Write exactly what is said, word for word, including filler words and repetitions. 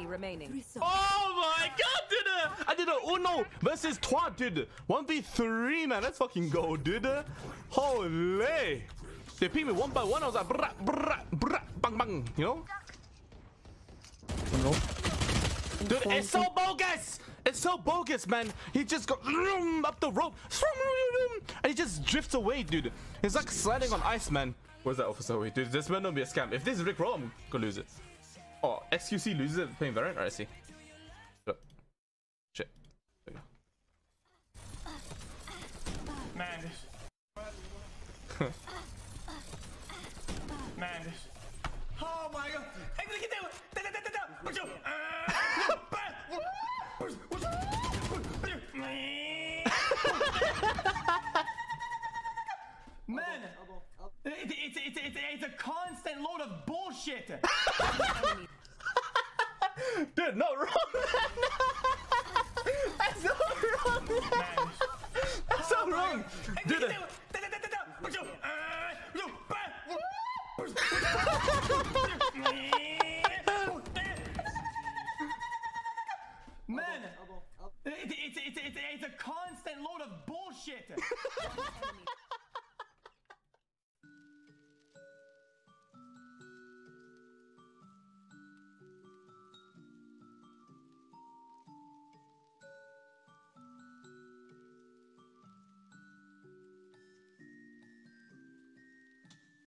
remaining. Oh my god, dude! I did a Uno versus Twat, dude. one v three, man. Let's fucking go, dude. Holy. They picked me one by one. I was like, brah, brah, brah, bang, bang. You know? No. Dude, it's so bogus! It's so bogus, man. He just got up the rope. And he just drifts away, dude. It's like sliding on ice, man. Where's that officer? Wait, dude, this better not be a scam. If this is Rick Roll, I'm gonna lose it. Oh, xQc loses it playing Variant? Alright, I see. Shit. There you go. Man, this. Man, this. Oh my god! I'm gonna get down! Down, down, down, down! What's up? Man! It's, it's, it's, it's, it's a constant load of bullshit! Dude, not wrong, man! That's not wrong, man! That's not wrong! Dude, man! It's, it's, it's, it's, it's a constant load of bullshit!